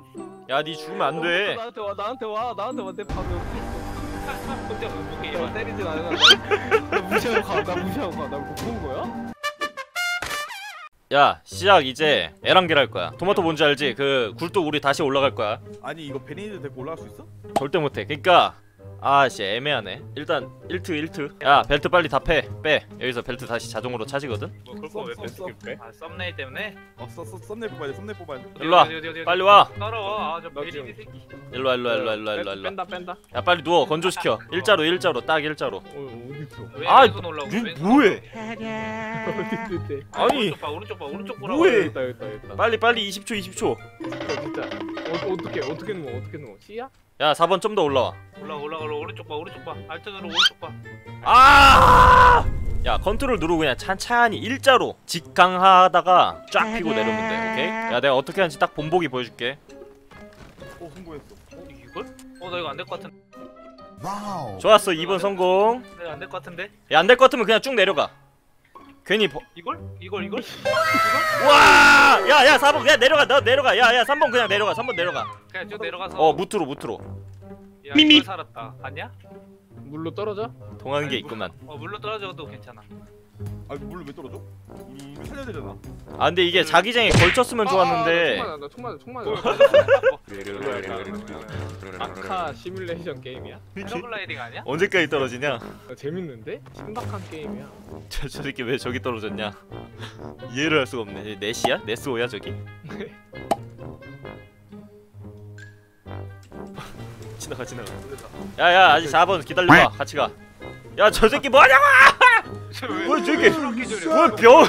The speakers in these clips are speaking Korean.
야, 니 죽으면 안 돼. 나한테 와, 나한테 와, 나한테 와. 내 바로 옆에 있어. 혼자 못 보게. 야, 때리진 않아. 나 무시하고 가. 나 무시하고 가. 나 못 본 거야? 야, 시작 이제 에란겔 할 거야. 토마토 뭔지 알지? 그 굴뚝 우리 다시 올라갈 거야. 아니 이거 베니드 데리고 올라갈 수 있어? 절대 못해. 그니까 아씨 애매하네. 일단 1트. 야, 벨트 빨리 다 빼. 여기서 벨트 다시 자동으로 차지거든. 뭐 그럴 거왜 써. 뺐어? 아 썸네일 때문에? 썸네일 뽑아야 돼. 썸네일 뽑아야 돼. 일로와. 빨리 와. 따라와. 아저 나 지금- 베리디 새끼. 일로와. 뺀다. 야, 빨리 누워. 건조시켜. 일자로 딱 일자로. 어디 있어? 왜 아, 왼손 올라오고 왼손 뭐해? 어디 있대? 아니, 오른쪽 봐 오른쪽 보라고. 뭐해? 여기다. 빨리 20초. 진짜. 어떻게 누워? C야? 야, 4번 좀 더 올라와. 올라가 오른쪽 봐 알트 누르 오른쪽 봐. 아! 야, 컨트롤 누르고 그냥 찬찬히 일자로 직강하다가 쫙 피고 내려오면 돼. 오케이? 야, 내가 어떻게 하는지 딱 본보기 보여줄게. 성공했어. 이걸? 나 이거 안 될 것 같은데. 좋았어. 2번 성공. 내가 안 될 것 같은데. 야, 안 될 것 같으면 그냥 쭉 내려가. 괜히 이걸? 와! 야, 4번 그냥 내려가. 너 내려가. 야, 3번 그냥 내려가. 3번 내려가. 그냥 쭉 내려가서. 무트로. 야, 이걸 살았다. 봤냐? 물로 떨어져? 동하는 게 있구만. 물로 떨어져도 괜찮아. 아 물로 왜 떨어져? 우리 살려야 되잖아. 아, 근데 이게 자기장에 걸쳤으면 좋았는데. 나 총 맞아. 아카 시뮬레이션 게임이야? 패러글라이딩 아니야? 언제까지 떨어지냐? 재밌는데? 신박한 게임이야. 저 새끼 왜 저기 떨어졌냐? 이해를 할 수가 없네. 네시야? 네스오야 저기? 지나가. 야, 아직 4번 기다려봐. 같이 가. 야, 저 새끼 뭐하냐고! 뭐야 저기? 뭐야 병?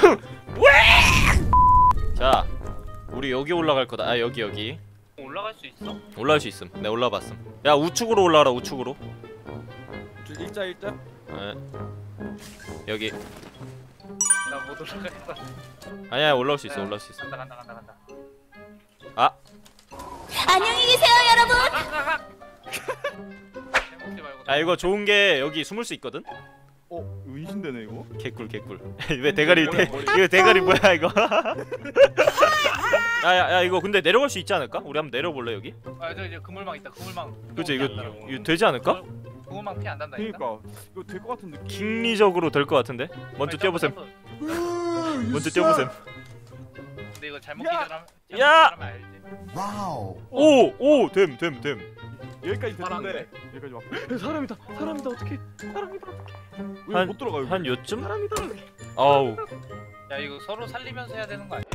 왜? 자, 우리 여기 올라갈 거다. 아, 여기. 올라갈 수 있어? 올라갈 수 있음. 내가 올라봤음. 야, 우측으로 올라가라. 우측으로. 일자. 에. 여기. 나 못 올라가겠다. 아니야, 올라올 수 있어. 간다. 아, 안녕히 계세요, 여러분. 해먹지 말고. 아, 이거 좋은 게 여기 숨을 수 있거든. 은신되네 이거. 개꿀. 왜 대가리 이거 대가리 뭐야 이거? 야, 이거 근데 내려갈 수 있지 않을까? 우리 한번 내려볼래 여기? 저 이제 그물망 있다. 그물망. 그치, 이거 되지 않을까? 그물망 피 안 단다니까. 그러니까 이거 될 것 같은 느낌. 킹리적으로 될 것 같은데? 먼저 뛰어보셈. 근데 이거 잘못 기절하면 야! 알지. 오, 됨. 여기까지 사람이네. 됐는데 여기까지 왔고. 사람이다. 어떡해. 왜 못 들어가 여기? 한 요쯤? 사람이다. 아우. 야 이거 서로 살리면서 해야 되는 거 아니야?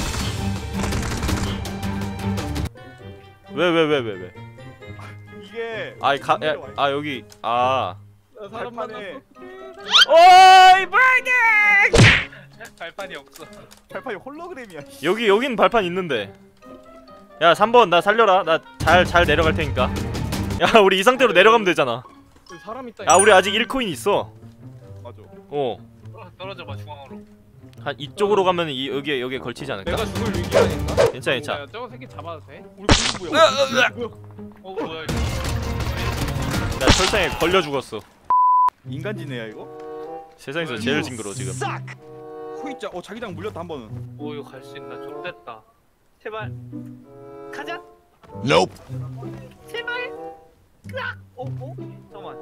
왜? 이게 여기. 아. 나 사람 발판에 만났어. 오이, 브레이킹! 발판이 없어. 발판이 홀로그램이야. 여긴 발판 있는데. 야, 3번 나 살려라. 나 잘 내려갈 테니까. 야, 우리 이 상태로 내려가면 되잖아. 사람 있다. 아, 우리 아직 1코인 있어. 맞아. 떨어져 봐 중앙으로. 한 이쪽으로 가면 여기에 걸치지 않을까? 내가 죽을 위기 아닌가? 괜찮아. 야, 저거 새끼 잡아도 돼? 우리 공부 뭐야? 뭐야 이거? 나 철상에 걸려 죽었어. 인간지네야 이거? 세상에서 제일 징그러워 지금. 후이자. 자기장 물렸다 한 번은. 이거 갈 수 있나? 좋됐다. 제발 가자. Nope. 제발. 으악! 잠깐만.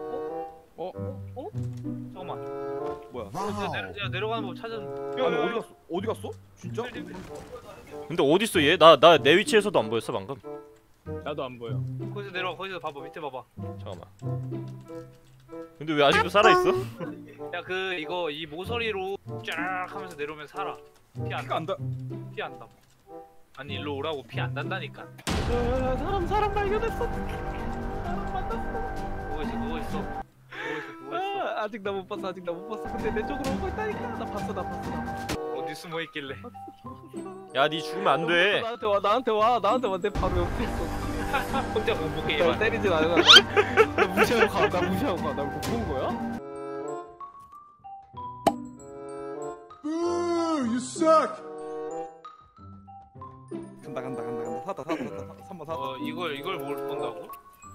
잠깐만. 뭐야? 내려가는 법 찾았는데. 아니 어디 갔어? 진짜? 근데 어딨어 얘? 나 내 위치에서도 안 보였어 방금. 나도 안 보여. 거기서 내려와. 거기서 봐봐. 밑에 봐봐. 잠깐만. 근데 왜 아직도 살아있어? 야 이거 이 모서리로 쫙 하면서 내려오면 살아. 피 안 피가 안 닿. 피 안 닿아. 아니 일로 오라고 피 안 단다니까. 야, 사람 발견했어. 사람 만났어. 누워 있어. 아직 나 못 봤어. 근데 내 쪽으로 오고 있다니까. 나 봤어. 어디 숨어 있길래? 야, 니 죽으면 안 돼. 나한테 와. 내 바로 옆에 있어. 혼자 못 보게 나 해봐. 때리진 않아. 나 무시하고 가. 나 못 본 거야? You suck. 간다. 사다. 3번 사다. 이걸 뭘 본다고?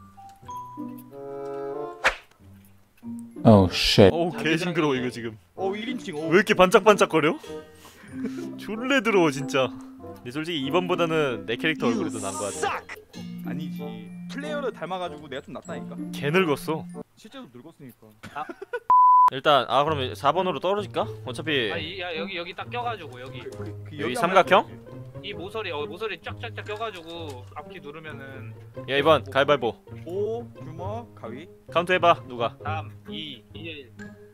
Oh shit. 어우, 개 징그러워 이거 지금. 1인칭. 왜 이렇게 반짝반짝거려? 졸래 더러워 진짜. 근데 솔직히 2번보다는 내 캐릭터 얼굴이 더 나은 거 같아. 아니지. 플레이어를 닮아가지고 내가 좀 낫다니까. 개 늙었어. 실제로 늙었으니까. 일단 그러면 4번으로 떨어질까? 어차피 야 여기 딱 껴가지고 여기 여기 삼각형? 이 모서리 모서리 쫙쫙쫙 껴가지고 앞키 누르면은 야 2번 가위바위보. 오 주먹 가위. 카운트 해봐 누가. 3, 2, 1.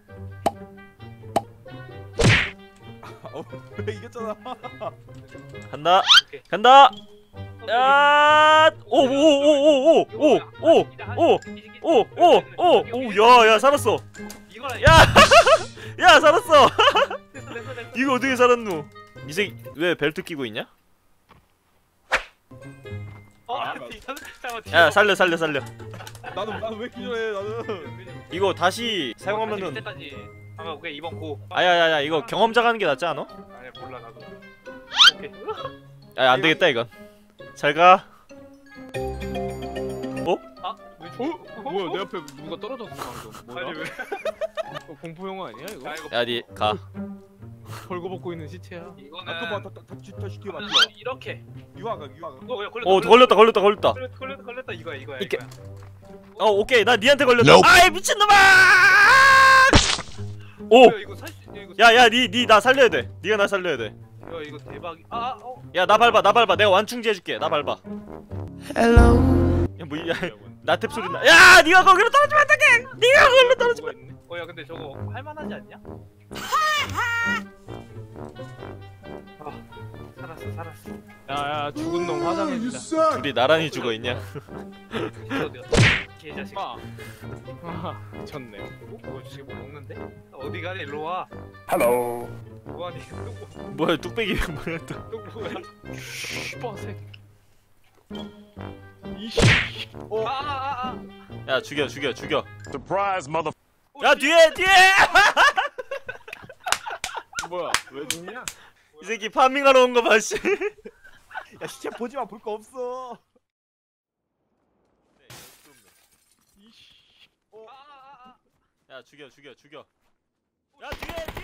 이겼잖아. 간다. 오케이. 간다. 야! 오오오오오오오오오오야 살았어. 이거라. 야! 야 살았어. 됐어. 이거 어떻게 살았노? 이 새끼 왜 벨트 끼고 있냐? 잠깐만. 야 살려. 나는 왜 기절해 나는. 이거 다시 사용하면은 때까지. 오케이 2번 고. 아야야야 이거 경험자 가는 게 낫지 않아? 아니 몰라 나도. 오케이. 야 안되겠다 이건. 잘가. 뭐야 내 앞에 누가 떨어졌어 방금. 뭐야? 아니 왜? 공포 영화 아니야 이거? 아, 이거 야니 가. 벌거벗고 있는 시체야. 이거는 다시 뒤에 맞지. 이렇게. 유아가. 이거 왜 걸렸다. 걸렸다 이거야. 이렇게. 이거야. 오케이 나 니한테 걸렸다. 아이 미친놈아! 이거 살 수 있냐 이거? 야야 니 나 살려야 돼. 니가 나 살려야 돼. 야 이거 대박. 야 나 밟아. 내가 완충제 해줄게. 나 밟아. 야 뭐야? 나탭 소리 나. 야 니가 거기로 떨어지면 어떡해? 니가 거기로 떨어지면. 야 근데 저거 할만하지 않냐? 살았어. 야야 죽은 놈 화장해주자. 둘이 나란히 죽어 있냐? 개자식. 졌네. 뭐 지금 뭐 먹는데? 어디 가니? 일로 와. 헬로. 뭐하니? 뭐야 뚝배기 뭐야 또? 또 뭐야? 슈퍼색. 이씨. 야 죽여. Surprise, mother. 야 뒤에. 뭐야? 왜 죽냐? 이 새끼 파밍하러 온 거 봐 씨. 야 시체 보지 마. 볼 거 없어. 야 죽여. 야 뒤에.